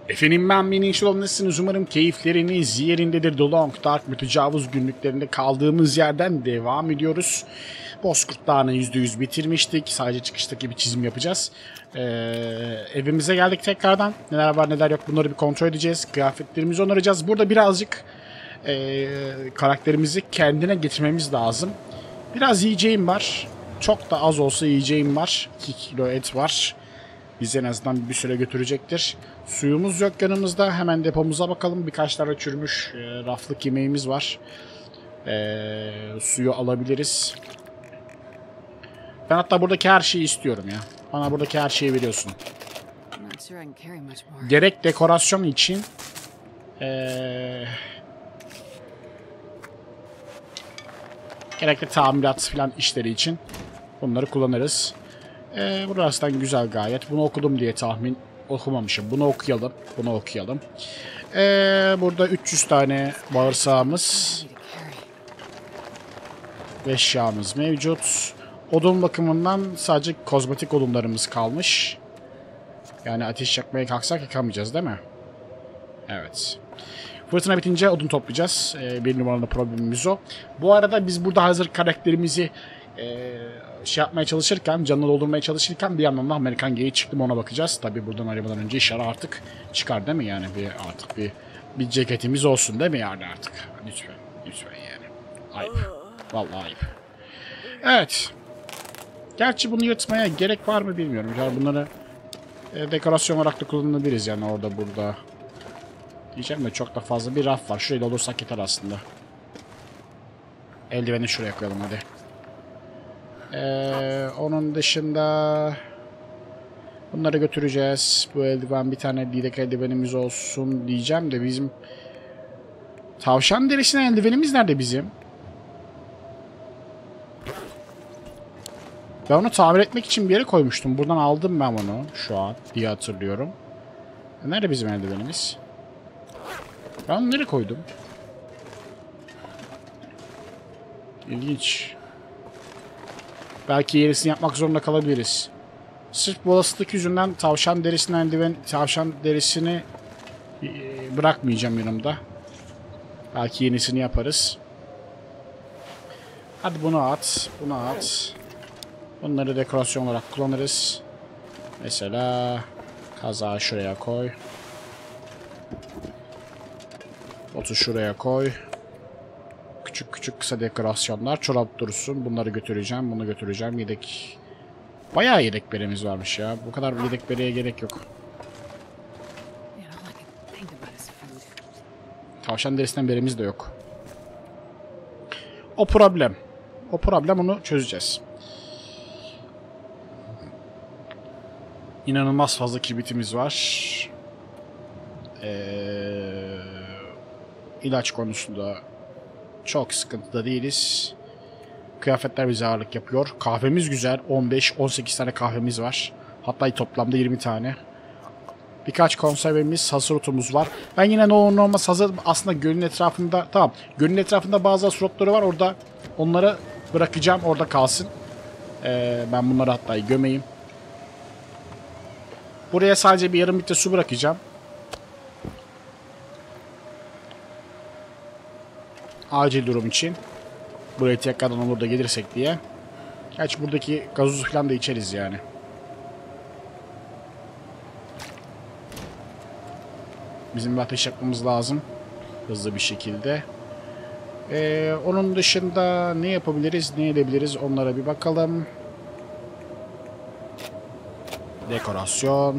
Efendim ben Minişil olmuşsunuz. Umarım keyifleriniz yerindedir. The Long Dark mütecavüz günlüklerinde kaldığımız yerden devam ediyoruz. Bozkurt Dağı'nı %100 bitirmiştik. Sadece çıkıştaki bir çizim yapacağız. Evimize geldik tekrardan. Neler var neler yok bunları bir kontrol edeceğiz. Kıyafetlerimizi onaracağız. Burada birazcık karakterimizi kendine getirmemiz lazım. Biraz yiyeceğim var. Çok da az olsa yiyeceğim var. 2 kilo et var. Bizi en azından bir süre götürecektir. Suyumuz yok yanımızda. Hemen depomuza bakalım. Birkaç tane çürümüş raflık yemeğimiz var. Suyu alabiliriz. Ben hatta buradaki her şeyi istiyorum ya. Bana buradaki her şeyi veriyorsun. Gerek dekorasyon için gerekli tamirat falan işleri için bunları kullanırız. Burasından güzel gayet. Bunu okudum diye tahmin okumamışım. Bunu okuyalım. Bunu okuyalım. Burada 300 tane bağırsağımız ve eşyamız mevcut. Odun bakımından sadece kozmetik odunlarımız kalmış. Yani ateş yakmaya kalksak yakamayacağız değil mi? Evet. Fırtına bitince odun toplayacağız. Bir numaralı problemimiz o. Bu arada biz burada hazır karakterimizi şey yapmaya çalışırken, canını doldurmaya çalışırken bir yandan da Amerikan geyiği çıktı mı ona bakacağız. Tabi buradan arabadan önce inşallah artık çıkar değil mi yani? Artık bir ceketimiz olsun değil mi yani artık? Lütfen, lütfen yani. Ayıp. Vallahi ayıp. Evet. Gerçi bunu yırtmaya gerek var mı bilmiyorum. Yani bunları dekorasyon olarak da kullanabiliriz yani orada burada. Diyeceğim de çok da fazla bir raf var. Şurayı da olursak yeter aslında. Eldiveni şuraya koyalım hadi. Onun dışında bunları götüreceğiz. Bu eldiven bir tane yedek eldivenimiz olsun diyeceğim de bizim tavşan derisine eldivenimiz nerede bizim? Ben onu tamir etmek için bir yere koymuştum. Buradan aldım ben onu şu an diye hatırlıyorum. Nerede bizim eldivenimiz? Ben onu nereye koydum? İlginç. Belki yenisini yapmak zorunda kalabiliriz. Sırf bu olasılık yüzünden tavşan derisini bırakmayacağım yanımda. Belki yenisini yaparız. Hadi bunu at, bunu at. Bunları dekorasyon olarak kullanırız. Mesela kazağı şuraya koy. Botu şuraya koy. Küçük küçük kısa dekorasyonlar. Çorap dursun. Bunları götüreceğim. Bunu götüreceğim. Yedek. Bayağı yedek beremiz varmış ya. Bu kadar yedek bereye gerek yok. Tavşan derisinden beremiz de yok. O problem. O problem, onu çözeceğiz. İnanılmaz fazla kibritimiz var. İlaç konusunda çok sıkıntıda değiliz. Kıyafetler bize ağırlık yapıyor. Kahvemiz güzel. 15-18 tane kahvemiz var. Hatta toplamda 20 tane. Birkaç konservemiz, hazır otumuz var. Ben yine ne olur ne olmaz hazır aslında gölün etrafında, tamam. Gölün etrafında bazı slotları var. Orada onları bırakacağım. Orada kalsın. Ben bunları hatta gömeyim. Buraya sadece bir yarım litre su bırakacağım. Acil durum için. Buraya tekrardan olur da gelirsek diye. Gerçi buradaki gazozu falan da içeriz yani. Bizim bir ateş yakmamız lazım. Hızlı bir şekilde. Onun dışında ne yapabiliriz, ne edebiliriz onlara bir bakalım. Dekorasyon.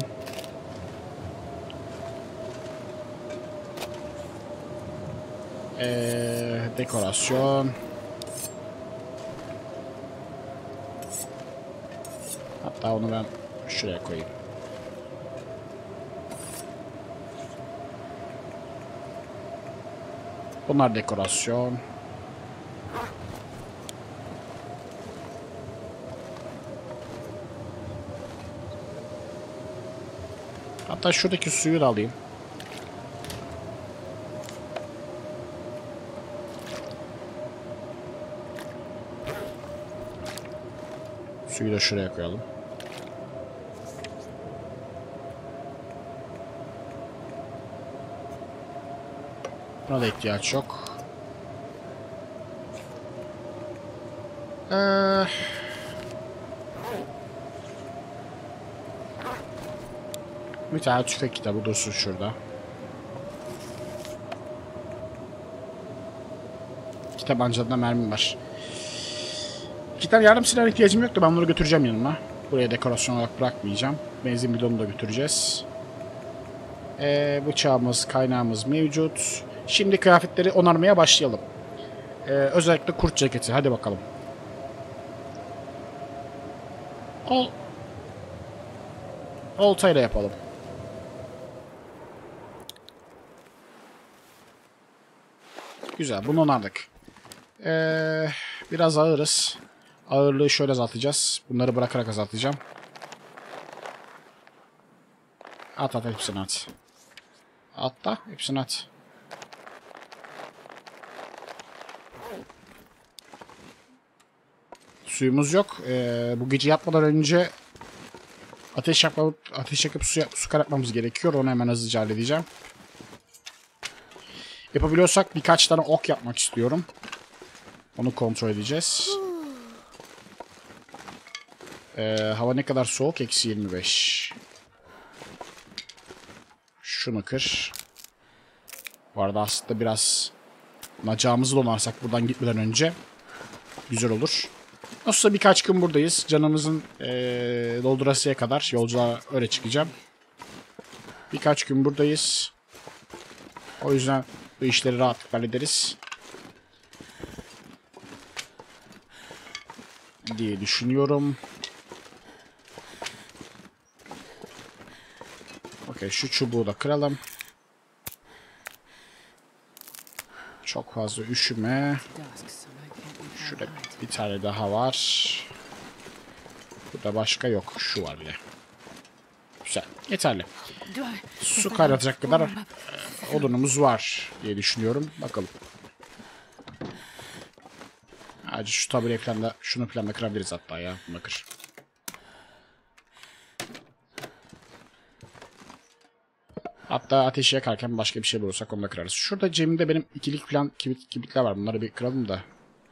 Dekorasyon. Hatta onu ben şuraya koyayım. Bunlar dekorasyon. Hatta şuradaki suyu da alayım. Suyu da şuraya koyalım. Buna da ihtiyaç yok. Bir tane tüfek kitabı dursun şurada. İki tabancadan mermi var. İki tane yardım silahına ihtiyacım yoktu. Ben bunları götüreceğim yanıma. Buraya dekorasyon olarak bırakmayacağım. Benzin bidonunu da götüreceğiz. Bıçağımız, kaynağımız mevcut. Şimdi kıyafetleri onarmaya başlayalım. Özellikle kurt ceketi. Hadi bakalım. Oltayla yapalım. Güzel. Bunu onardık. Biraz ağırız. Ağırlığı şöyle azaltacağız. Bunları bırakarak azaltacağım. At hepsini at. At da hepsini at. Suyumuz yok. Bu gece yatmadan önce ateş yakıp su karartmamız gerekiyor. Onu hemen hızlıca halledeceğim. Yapabiliyorsak birkaç tane ok yapmak istiyorum. Onu kontrol edeceğiz. Hava ne kadar soğuk? Eksi 25. Şunu kır. Bu arada aslında biraz nacağımızı donarsak buradan gitmeden önce güzel olur. Nasılsa birkaç gün buradayız. Canımızın doldurasıya kadar yolculuğa öyle çıkacağım. Birkaç gün buradayız. O yüzden bu işleri rahatlıkla hallederiz diye düşünüyorum. Okey, şu çubuğu da kıralım. Çok fazla üşüme. Şurada bir tane daha var. Burada başka yok. Şu var bile. Güzel. Yeterli. Su kaynatacak kadar odunumuz var diye düşünüyorum. Bakalım. Hadi şu tabureyi falan da, şunu falan da kırabiliriz hatta ya. Bunu kır. Hatta ateşi yakarken başka bir şey bulursak onu da kırarız. Şurada cebimde benim ikilik falan kibritler var. Bunları bir kıralım da.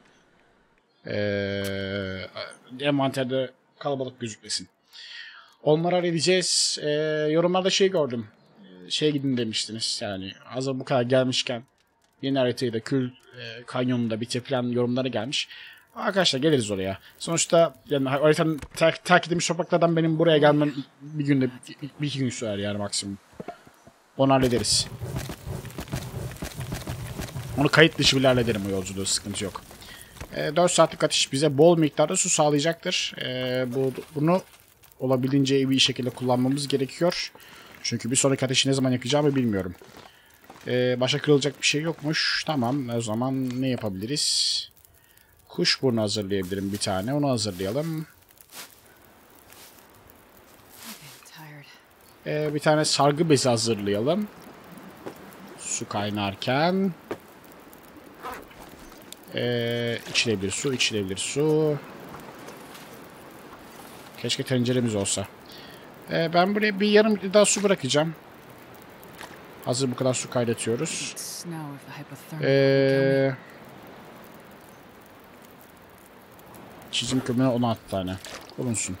Envanterde kalabalık gözükmesin. Onları halledeceğiz. Yorumlarda şey gördüm. Şeye gidin demiştiniz. Yani hazır bu kadar gelmişken yeni haritayı da Kül Kanyonu'nda bitir falan yorumları gelmiş. Arkadaşlar geliriz oraya. Sonuçta yani haritanın terk edilmiş topraklardan benim buraya gelmem bir günde bir iki gün sürer yani maksimum. Onu hallederiz. Onu kayıt dışı bile hallederim o yolculuğu, sıkıntı yok. 4 saatlik ateş bize bol miktarda su sağlayacaktır. Bunu olabildiğince iyi bir şekilde kullanmamız gerekiyor. Çünkü bir sonraki ateşi ne zaman yakacağımı bilmiyorum. Başka kırılacak bir şey yokmuş. Tamam, o zaman ne yapabiliriz? Kuşburnu hazırlayabilirim bir tane. Onu hazırlayalım. Bir tane sargı bezi hazırlayalım. Su kaynarken. İçilebilir su, içilebilir su. Keşke tenceremiz olsa. Ben buraya bir yarım litre daha su bırakacağım. Hazır bu kadar su kaynatıyoruz. Çizim kömürü 16 tane. Bulunsun.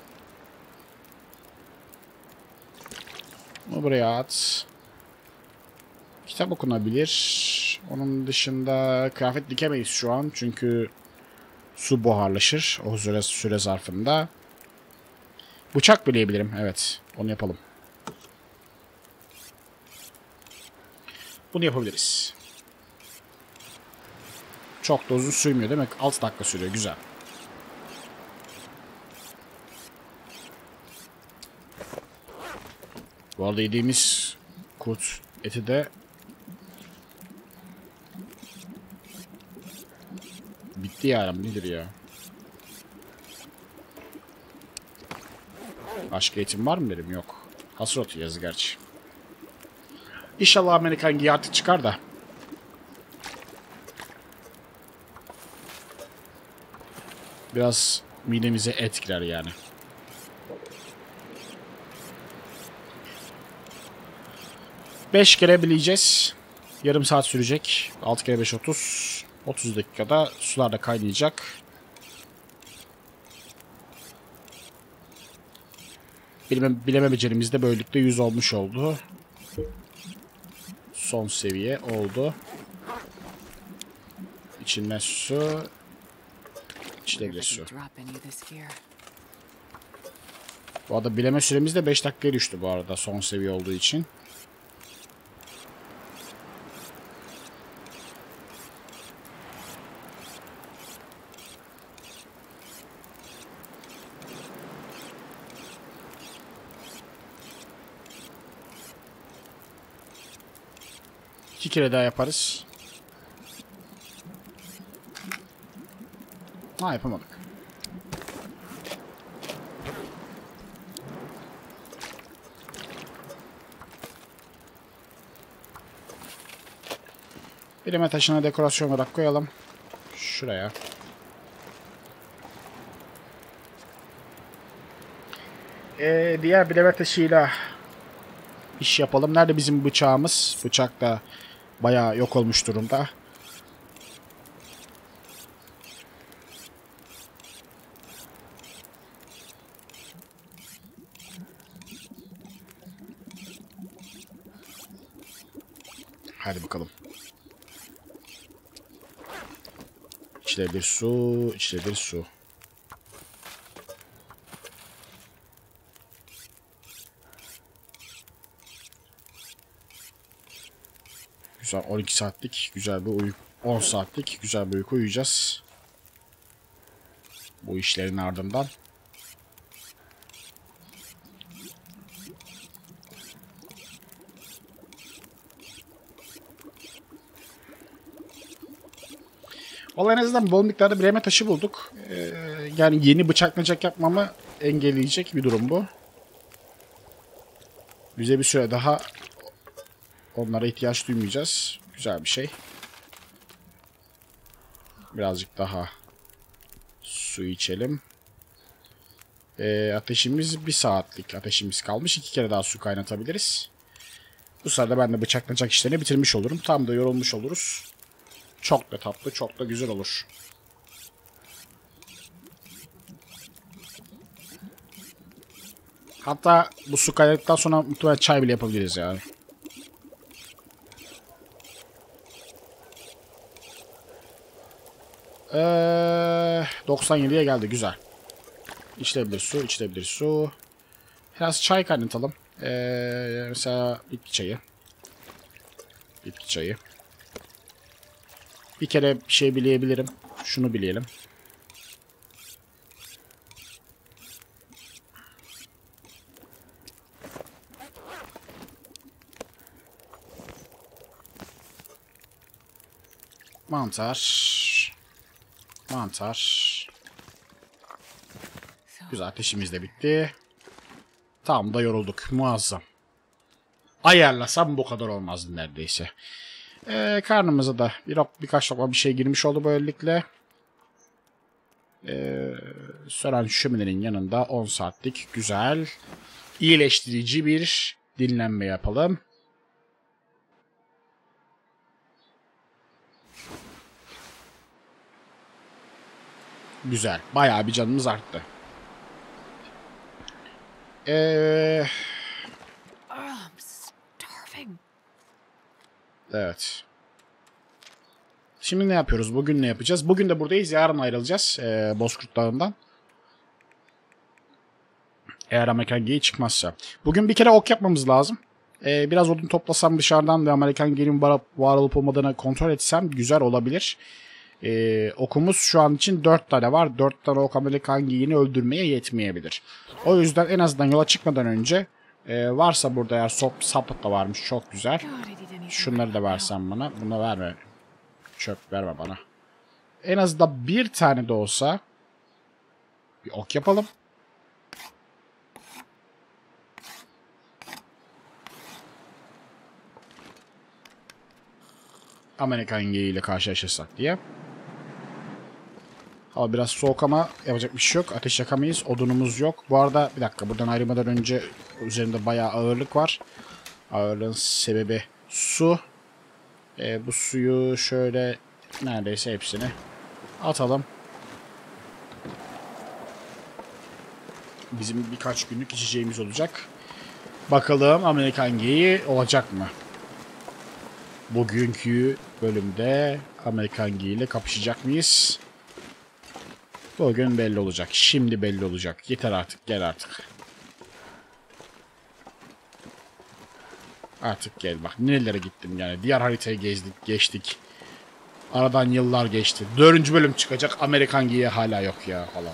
Bunu buraya at. Kitap okunabilir. Onun dışında kıyafet dikemeyiz şu an. Çünkü su buharlaşır o süre zarfında. Bıçak bileyebilirim. Evet. Onu yapalım. Bunu yapabiliriz. Çok da uzun sürmüyor değil mi? 6 dakika sürüyor. Güzel. Bu arada yediğimiz kurt eti de bitti yani. Nedir ya? Başka etim var mı dedim? Yok. Hasır otu yazı gerçi. İnşallah Amerikan giyartı çıkar da. Biraz midemize et girer yani. Beş kere bileceğiz. Yarım saat sürecek. 6 kere 5 30. 30 dakikada sular da kaynayacak. Bileme becerimiz de böylelikle 100 olmuş oldu. Son seviye oldu. İçilmez su. İçilebilir su. Bu arada bileme süremiz de 5 dakikaya düştü bu arada son seviye olduğu için. İki kere daha yaparız. Ha, yapamadık. Bileme taşına dekorasyon olarak koyalım. Şuraya. Diğer bileme taşıyla iş yapalım. Nerede bizim bıçağımız? Bıçak da bayağı yok olmuş durumda. Hadi bakalım. İçilebilir su, içilebilir su. Güzel 12 saatlik güzel bir uyku, 10 saatlik güzel bir uyku uyuyacağız. Bu işlerin ardından. Vallahi en azından bol miktarda bileme taşı bulduk. Yani yeni bıçaklayacak yapmamı engelleyecek bir durum bu. Bize bir süre daha onlara ihtiyaç duymayacağız. Güzel bir şey. Birazcık daha su içelim. Ateşimiz 1 saatlik ateşimiz kalmış. 2 kere daha su kaynatabiliriz. Bu sırada ben de bıçaklayacak işlerini bitirmiş olurum. Tam da yorulmuş oluruz. Çok da tatlı, çok da güzel olur. Hatta bu su kaynadıktan sonra muhtemelen çay bile yapabiliriz yani. Ee, 97'ye geldi. Güzel. İçilebilir su, içilebilir su. Biraz çay kaynatalım. Mesela bitki çayı. Bitki çayı. Bir kere bir şey bileyebilirim. Şunu bileyelim. Mantar. Mantar. Güzel, ateşimiz de bitti. Tam da yorulduk. Muazzam. Ayarlasam bu kadar olmazdı neredeyse. Karnımıza da birkaç lokma bir şey girmiş oldu böylelikle. Sönen şöminenin yanında 10 saatlik güzel, iyileştirici bir dinlenme yapalım. Güzel. Bayağı bir canımız arttı. Evet. Şimdi ne yapıyoruz? Bugün ne yapacağız? Bugün de buradayız. Yarın ayrılacağız. Bozkurt Dağı'ndan. Eğer Amerikan geyiği çıkmazsa. Bugün bir kere ok yapmamız lazım. Biraz odun toplasam dışarıdan ve Amerikan geyiğin var olup olmadığını kontrol etsem güzel olabilir. Okumuz şu an için 4 tane var. 4 tane ok Amerikan geyiğini öldürmeye yetmeyebilir. O yüzden en azından yola çıkmadan önce varsa burada eğer saplık da varmış. Çok güzel. Şunları da versen bana. Bunu verme. Çöp verme bana. En azından bir tane de olsa bir ok yapalım. Amerikan geyiğiyle karşılaşırsak diye. Hava biraz soğuk ama yapacak bir şey yok. Ateş yakamayız. Odunumuz yok. Bu arada bir dakika, buradan ayrılmadan önce üzerinde bayağı ağırlık var. Ağırlığın sebebi su. Bu suyu şöyle neredeyse hepsini atalım. Bizim birkaç günlük içeceğimiz olacak. Bakalım Amerikan geyiği olacak mı? Bugünkü bölümde Amerikan geyiğiyle kapışacak mıyız? Bugün belli olacak. Şimdi belli olacak. Yeter artık. Gel artık. Artık gel bak. Nerelere gittim yani. Diğer haritayı gezdik, geçtik. Aradan yıllar geçti. 4. bölüm çıkacak. Amerikan geyiği hala yok ya falan.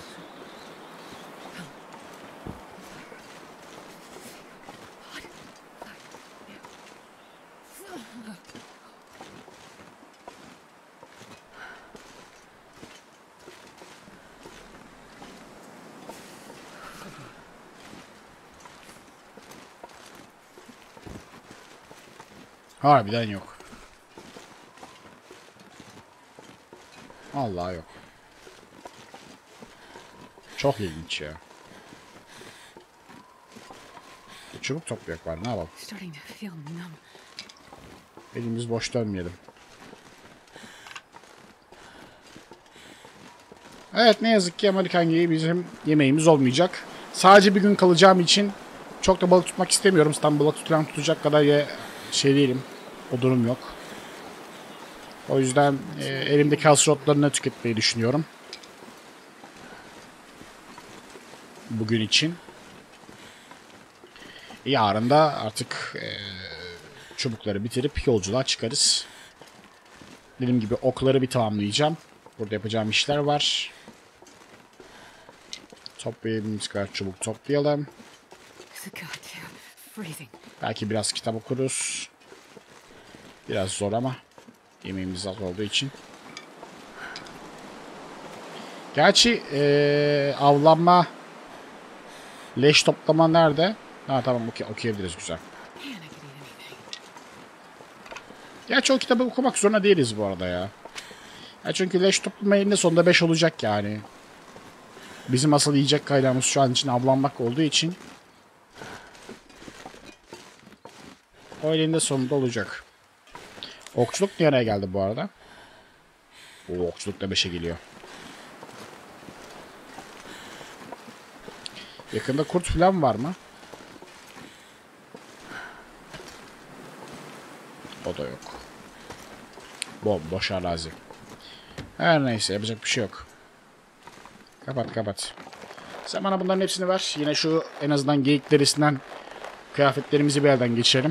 Harbiden yok. Vallahi yok. Çok ilginç ya. Çubuk toplayak var. Ne yapalım? Elimiz boş dönmeyelim. Evet, ne yazık ki Amerikan geyiği bizim yemeğimiz olmayacak. Sadece bir gün kalacağım için çok da balık tutmak istemiyorum. İstanbul'a tutacak kadar şey değilim. O durum yok. O yüzden elimdeki hasrotlarını tüketmeyi düşünüyorum. Bugün için. Yarın da artık çubukları bitirip yolculuğa çıkarız. Dediğim gibi okları bir tamamlayacağım. Burada yapacağım işler var. Toplayabildiğimiz kadar çubuk toplayalım. Belki biraz kitap okuruz. Biraz zor ama yemeğimiz az olduğu için. Gerçi avlanma, leş toplama nerede? Ha tamam, okuyabiliriz, güzel. Gerçi o kitabı okumak zorunda değiliz bu arada ya. Çünkü leş toplama elinde sonunda 5 olacak yani. Bizim asıl yiyecek kaynağımız şu an için avlanmak olduğu için o elinde sonunda olacak. Okçuluk nereye geldi bu arada? O okçuluk da 5'e geliyor. Yakında kurt falan var mı? O da yok. Bomboş arazi. Her neyse, yapacak bir şey yok. Kapat. Sen bana bunların hepsini ver. Yine şu en azından geyik derisinden kıyafetlerimizi bir yerden geçirelim.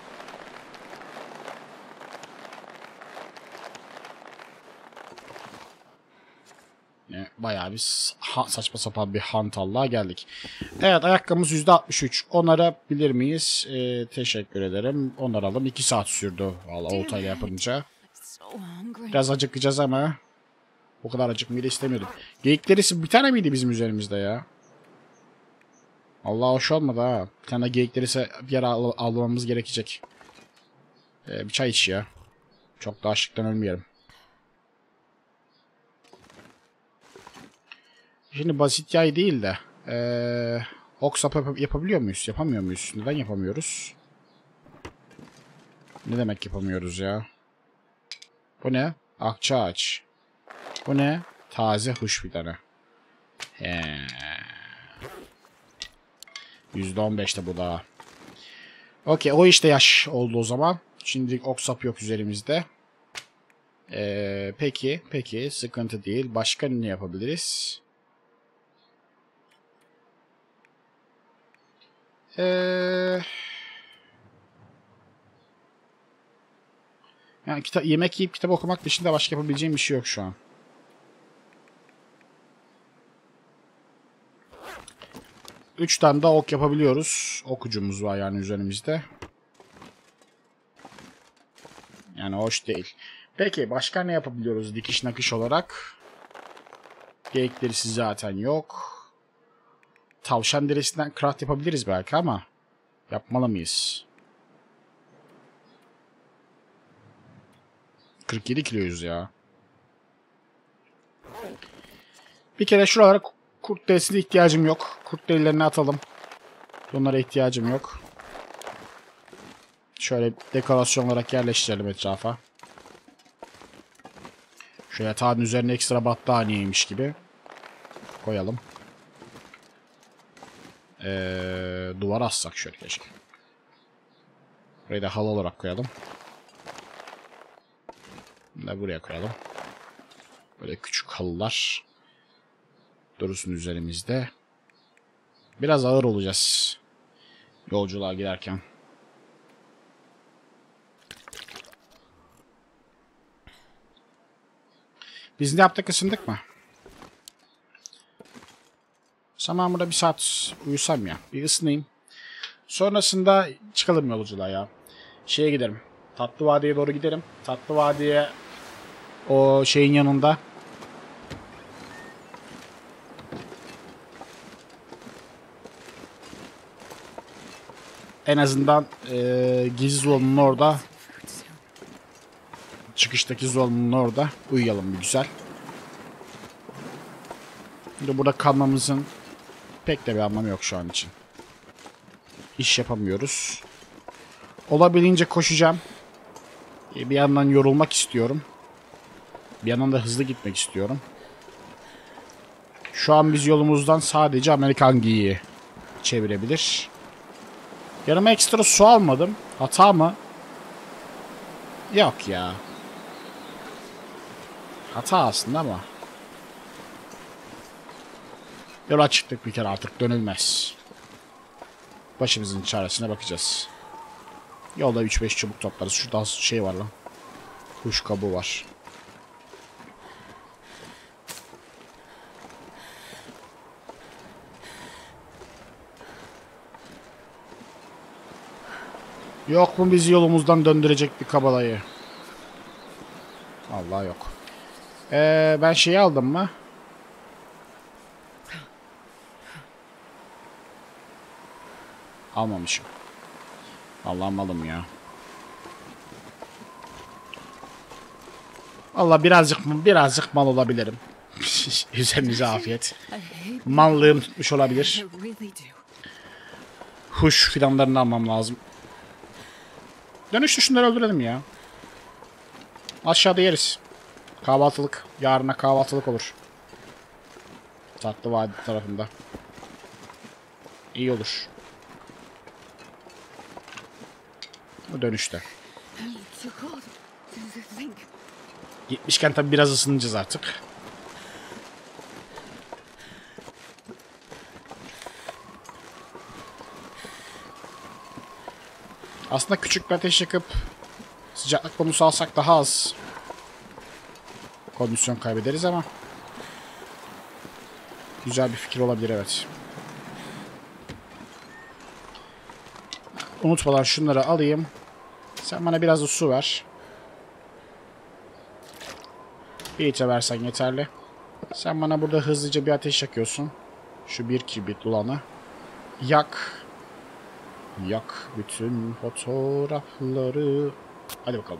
Bayağı bir saçma sapan bir hantallığa geldik. Evet, ayakkabımız %63. Onarabilir miyiz? Teşekkür ederim. Onaralım. 2 saat sürdü. Vallahi oltayla yapınca. Biraz acıkacağız ama o kadar acıkmayı da istemiyordum. Geyik derisi bir tane miydi bizim üzerimizde ya? Allah hoş olmadı ha. Bir tane geyik derisi bir yere almamız gerekecek. Bir çay iç ya. Çok da açlıktan ölmeyelim. Şimdi basit yay değil de ok sapı yapabiliyor muyuz? Yapamıyor muyuz? Neden yapamıyoruz? Ne demek yapamıyoruz ya? Bu ne? Akça ağaç. Bu ne? Taze huş bir tane. %15'te bu da. Okey, o işte yaş oldu o zaman. Şimdi ok sap yok üzerimizde. Peki sıkıntı değil. Başka ne yapabiliriz? Yani yemek yiyip kitap okumak dışında başka yapabileceğim bir şey yok şu an. Üç tane daha ok yapabiliyoruz. Okucumuz var yani üzerimizde. Yani hoş değil. Peki başka ne yapabiliyoruz dikiş nakış olarak? Geyik derisi zaten yok. Tavşan derisinden craft yapabiliriz belki ama yapmalı mıyız? 47 kiloyuz ya. Bir kere şuralara kurt derisine ihtiyacım yok. Kurt derilerini atalım. Bunlara ihtiyacım yok. Şöyle dekorasyon olarak yerleştirelim etrafa. Şu yatağın üzerine ekstra battaniyeymiş gibi koyalım. Duvara assak şöyle keşke. Burayı da halı olarak koyalım. Bunu da buraya koyalım. Böyle küçük halılar durursun üzerimizde. Biraz ağır olacağız yolculuğa giderken. Biz ne yaptık, ısındık mı? Zaman burada bir saat uyusam ya. Bir ısınayım. Sonrasında çıkalım yolculuğa ya. Şeye giderim. Tatlı Vadi'ye doğru giderim. Tatlı Vadi'ye o şeyin yanında. En azından gizli zonunun orada. Çıkıştaki zonunun orada. Uyuyalım bir güzel. Şimdi burada kalmamızın pek de bir anlamı yok şu an için. İş yapamıyoruz. Olabildiğince koşacağım. Bir yandan yorulmak istiyorum. Bir yandan da hızlı gitmek istiyorum. Şu an biz yolumuzdan sadece Amerikan giyiyi çevirebilir. Yanıma ekstra su almadım. Hata mı? Yok ya. Hata aslında ama. Yola çıktık bir kere, artık dönülmez. Başımızın çaresine bakacağız. Yolda 3-5 çubuk toplarız. Şurada şey var lan. Kuş kabuğu var. Yok mu bizi yolumuzdan döndürecek bir kabalayı? Allah yok. Ben şeyi aldım mı? Almamışım. Allah'ım alım ya. Allah birazcık mal olabilirim. Üzerinize afiyet. Mallığım tutmuş olabilir. Huş fidanlarını almam lazım. Dönüşte şunları öldürelim ya. Aşağıda yeriz. Kahvaltılık. Yarına kahvaltılık olur. Tatlı Vadi tarafında. İyi olur. Bu dönüşte. Gitmişken tabi biraz ısınacağız artık. Aslında küçük bir ateş yakıp sıcaklık bonusu alsak daha az kondisyon kaybederiz ama güzel bir fikir olabilir, evet. Unutmadan şunları alayım. Sen bana biraz da su ver. Bir litre versen yeterli. Sen bana burada hızlıca bir ateş yakıyorsun. Şu bir kibrit ulanı. Yak. Yak bütün fotoğrafları. Hadi bakalım.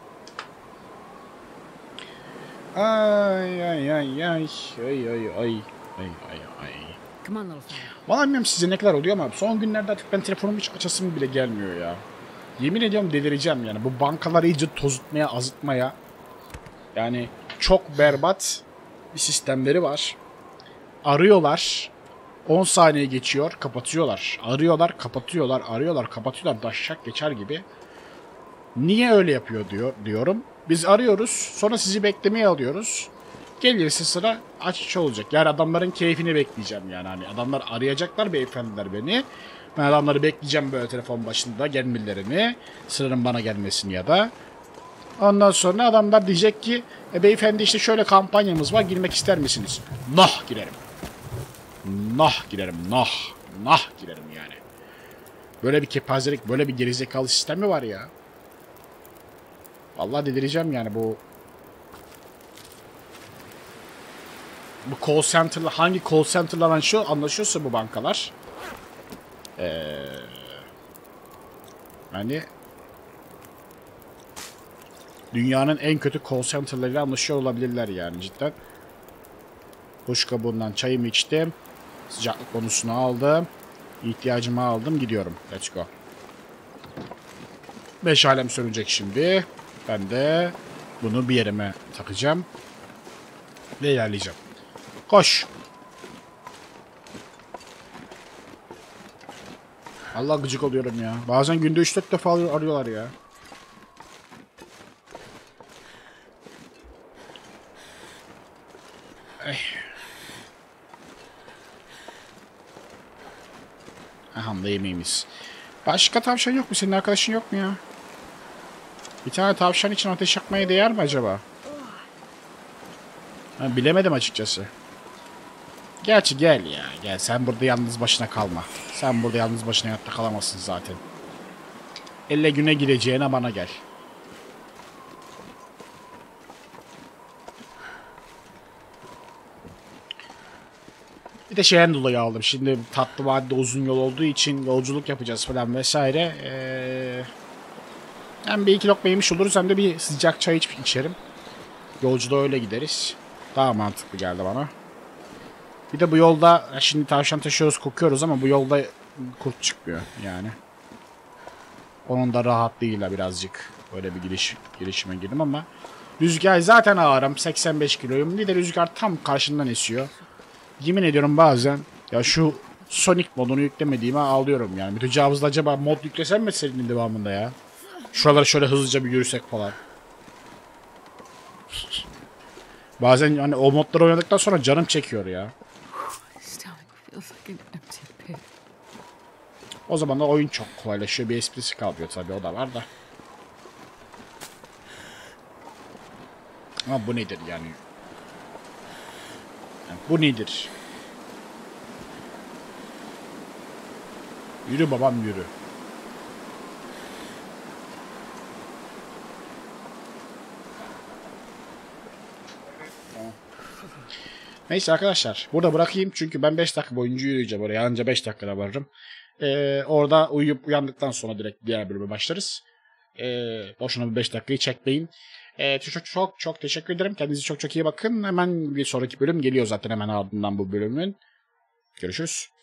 Ay ay ay ay. Ay ay ay. Ay ay ay. Vallahi bilmiyorum size ne kadar oluyor ama son günlerde artık ben telefonumu hiç açasım bile gelmiyor ya. Yemin ediyorum delireceğim yani. Bu bankalar iyice tozutmaya, azıtmaya. Yani çok berbat bir sistemleri var. Arıyorlar. 10 saniye geçiyor, kapatıyorlar. Arıyorlar, kapatıyorlar, arıyorlar, kapatıyorlar. Daşşak geçer gibi. Niye öyle yapıyor diyorum. Biz arıyoruz, sonra sizi beklemeye alıyoruz. Gelirse sıra açık olacak. Yani adamların keyfini bekleyeceğim yani. Hani adamlar arayacaklar beyefendiler beni. Ben adamları bekleyeceğim böyle telefon başında gelmelerini. Sıranın bana gelmesini ya da. Ondan sonra adamlar diyecek ki beyefendi işte şöyle kampanyamız var, girmek ister misiniz? Nah girerim. Nah girerim, nah. Nah girerim yani. Böyle bir kepazelik, böyle bir gerizekalı sistem mi var ya? Vallahi delireceğim yani bu. Bu call center'la, hangi call center'la anlaşıyorsa bu bankalar. Yani dünyanın en kötü call center'larıyla anlaşıyor olabilirler yani cidden. Kuş kabuğundan çayımı içtim. Sıcaklık bonusunu aldım. İhtiyacımı aldım. Gidiyorum. Let's go. 5 alem sönecek şimdi. Ben de bunu bir yerime takacağım. Ve ilerleyeceğim. Koş. Allah gıcık oluyorum ya. Bazen günde 3-4 defa arıyorlar ya. Aha da yemeğimiz. Başka tavşan yok mu? Senin arkadaşın yok mu ya? Bir tane tavşan için ateş yakmaya değer mi acaba? Ha, bilemedim açıkçası. Gerçi gel ya. Gel sen burada yalnız başına kalma. Sen burada yalnız başına hayatta kalamazsın zaten. Elle güne gireceğine bana gel. Bir de şeyden dolayı aldım. Şimdi tatlı vadide uzun yol olduğu için yolculuk yapacağız falan vesaire. Hem bir iki lokma yemiş oluruz hem de bir sıcak çay içerim. Yolculuğa öyle gideriz. Daha mantıklı geldi bana. Bir de bu yolda şimdi tavşan taşıyoruz, kokuyoruz ama bu yolda kurt çıkmıyor yani. Onun da rahatlığıyla birazcık böyle bir girişime girdim ama rüzgar zaten ağırım, 85 kiloyum. Bir de rüzgar tam karşımdan esiyor. Yemin ediyorum bazen ya şu Sonic modunu yüklemediğime ağlıyorum yani. Mütecavızda acaba mod yüklesem mi serinin devamında ya? Şuraları şöyle hızlıca bir yürüsek falan. Bazen hani o modları oynadıktan sonra canım çekiyor ya. O zaman da oyun çok kolaylaşıyor. Bir esprisi kalıyor tabii, o da var da. Ama bu nedir yani? Bu nedir? Yürü babam yürü. Neyse arkadaşlar. Burada bırakayım çünkü ben 5 dakika boyunca yürüyeceğim oraya. Anca 5 dakikada varırım. Orada uyuyup uyandıktan sonra direkt diğer bölüme başlarız. Boşuna bir 5 dakikayı çekmeyin. Çok teşekkür ederim. Kendinize çok iyi bakın. Hemen bir sonraki bölüm geliyor zaten hemen ardından bu bölümün. Görüşürüz.